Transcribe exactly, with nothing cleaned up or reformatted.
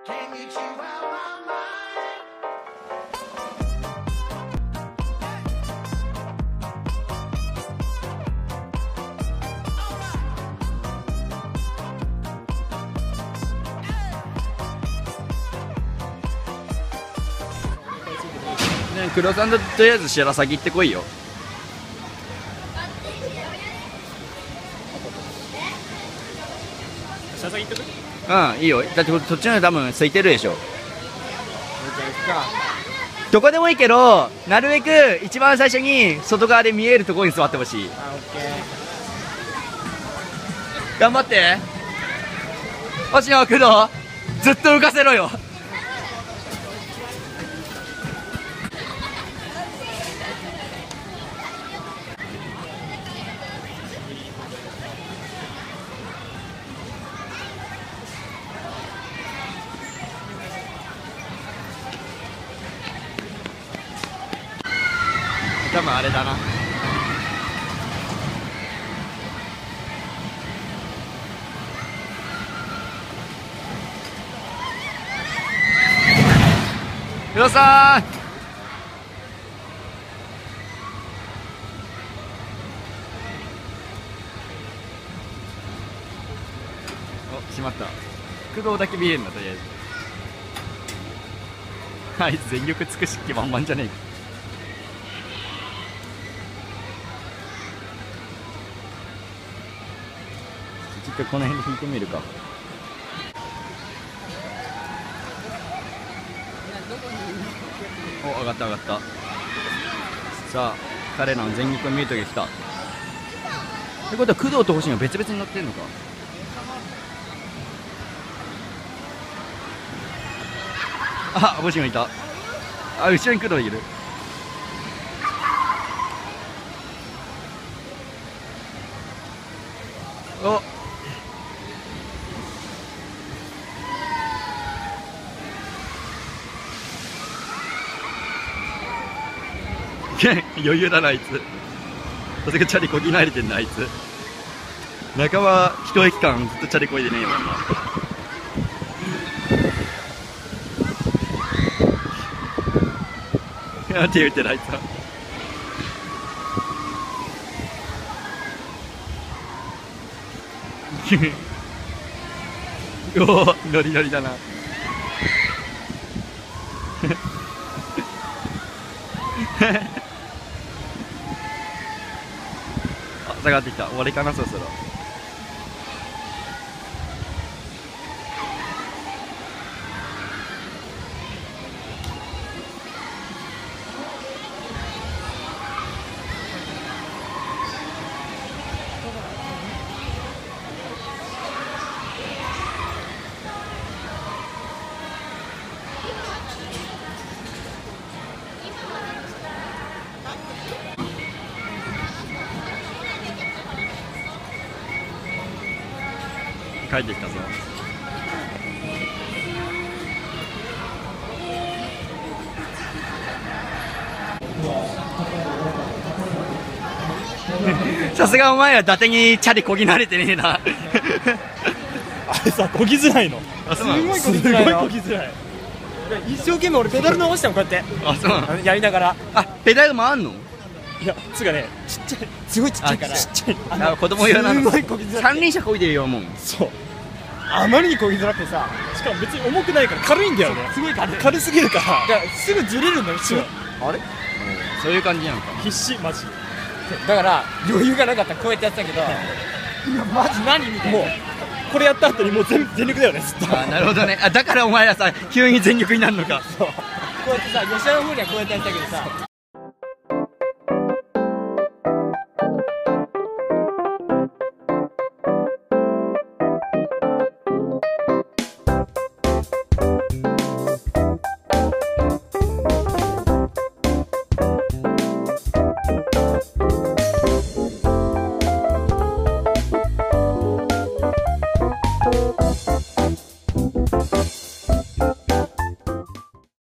ね、黒さんととりあえず白崎行ってこいよ。 白崎行っとく？ うん、いいよ。だってそっちの多分空いてるでしょ。どこでもいいけど、なるべく一番最初に外側で見えるところに座ってほしい。 あ、オッケー。 頑張って。星野工藤、ずっと浮かせろよ。多分あれだな。黒さん、お、しまった。工藤だけ見えるんだ、とりあえず。あいつ全力尽くし気満々じゃねえか。ちょっとこの辺で引いてみるか。お、上がった上がった。さあ、彼らの全力を見るときが来た。ってことは工藤と星野は別々に乗ってんのか。あ、星野いた。あ、後ろに工藤いる。お、余裕だなあいつ。さすがチャリこぎ慣れてんなあいつ。仲間一駅間ずっとチャリこいでねえもんな。なんて言うてるあいつは。おお、ノリノリだな。あ、下がってきた。終わりかな、そろそろ。帰ってきたぞ。さすがお前は伊達にチャリこぎ慣れてねえな。 あれさ、こぎづらいの。 あ、そうなの。 すごいこぎづらい。すごいこぎづらい。一生懸命俺ペダル伸ばしたもん、こうやって。 あ、そうなの。 やりながら。 あ、ペダル回んの？ いや、つうかね、ちっちゃい、すごいちっちゃいから。ちっちゃい。 あ、子供用なの。 すごいこぎづらい。 三輪車こいでるよもう。 そう。あまりにこぎづらくてさ、しかも別に重くないから軽いんだよね。すごい軽い。軽すぎるから。すぐずれるのよ。あれ？ そういう感じなのか。 必死マジ。だから余裕がなかったらこうやってやってたけど、いやマジ何みたいな。もうこれやった後にもう全全力だよね。ずっと。 あ、なるほどね。あ、だからお前らさ急に全力になるのか。 そう。こうやってさ、吉田の方にはこうやってやったけどさ。